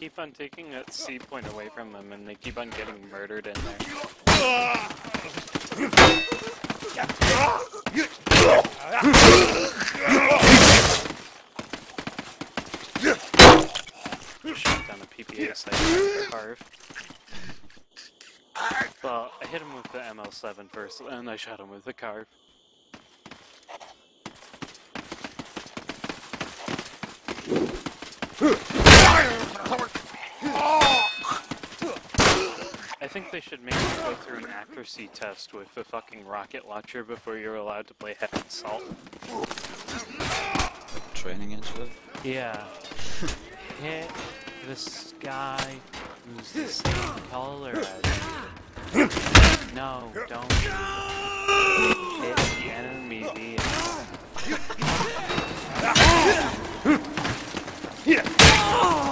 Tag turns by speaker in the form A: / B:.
A: keep on taking that C point away from them, and they keep on getting murdered in there. Shot down a PPA site for Carve. Well, I hit him with the ML7 first, and I shot him with the Carve. I think they should make you go through an accuracy test with the fucking rocket launcher before you're allowed to play Heavy Assault.
B: Training into it?
A: Yeah. Hit this guy who's the same color as you. No, don't. Hit the enemy vehicle.